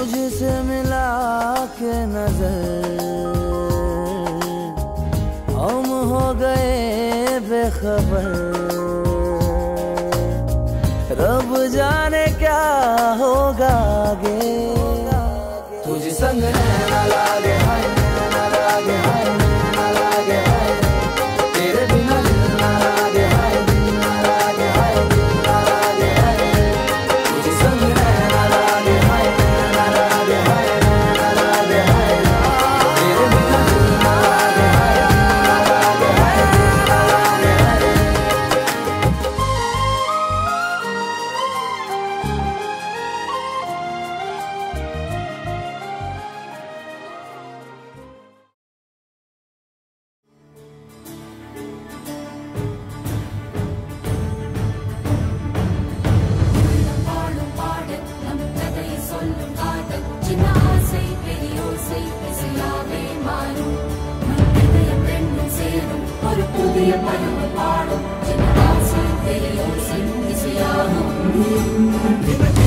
तुझसे मिला के नजर हम हो गए बेखबर। रब जाने क्या होगा आगे। तुझे संग रहना लागे हाय ना लागे हाय ना लागे हाय। तेरे बिना दिल ना लागे हाय ना लागे हाय ना लागे हाय। तुझे संग रहना लागे हाय ना लागे हाय ना लागे हाय। तेरे बिना दिल ना लागे हाय ना लागे हाय ना लागे हाय। பாடும் பாடல் நம் கதை சொல்லும் காதல் சின்ன ஆசை பெரிய ஓசை இசையாவே மாறும். நம் இதயம் ரெண்டும் சேரும் ஒரு புதிய பருவம் பாடும். சின்ன ஆசை பெரிய ஓசை இசையாகும்.